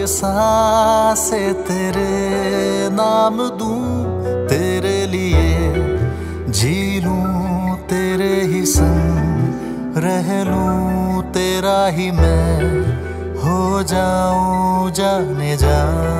ये सांसें तेरे नाम दूं, तेरे लिए जी लूं, तेरे ही संग रह लूं, तेरा ही मैं हो जाऊं जाने जा।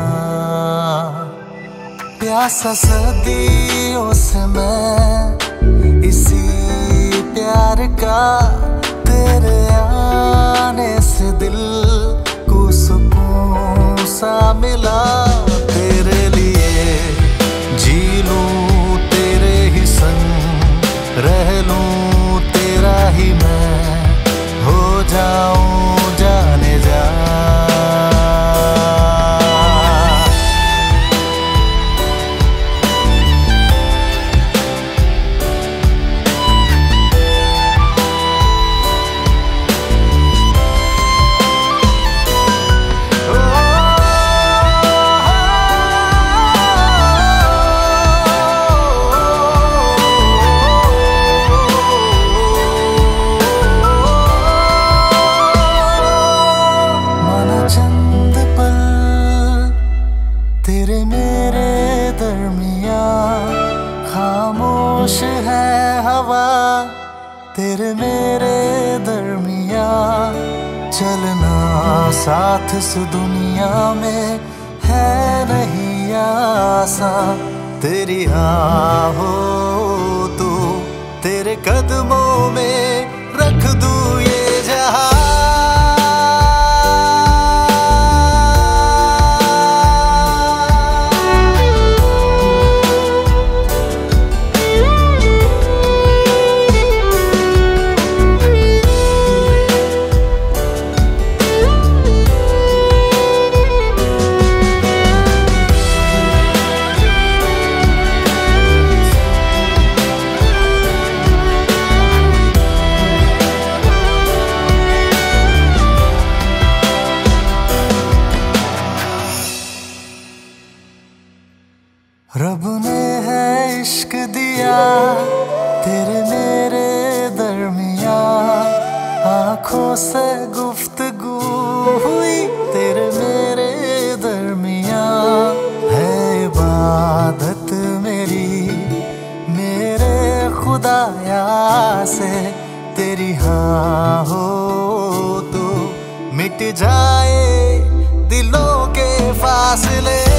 प्यासा सदियों से मैं इसी प्यार का, तेरे आने से दिल को सुकून सा मिला। तेरे लिए जी लूं, तेरे ही संग रह लूं, तेरा ही मैं हो जाऊं जाने जा। तेरे मेरे दरमिया खामोश है हवा, तेरे मेरे दरमिया चलना साथ इस दुनिया में है नहीं आसान। तेरी हाँ हो तो तेरे कदमों में रख दूं ये जहां। रब ने है इश्क दिया तेरे मेरे दरमिया, आंखों से गुफ्तगू हुई तेरे मेरे दरमिया। है इबादत मेरी मेरे खुदाया से, तेरी हाँ हो तो मिट जाए दिलों के फासले।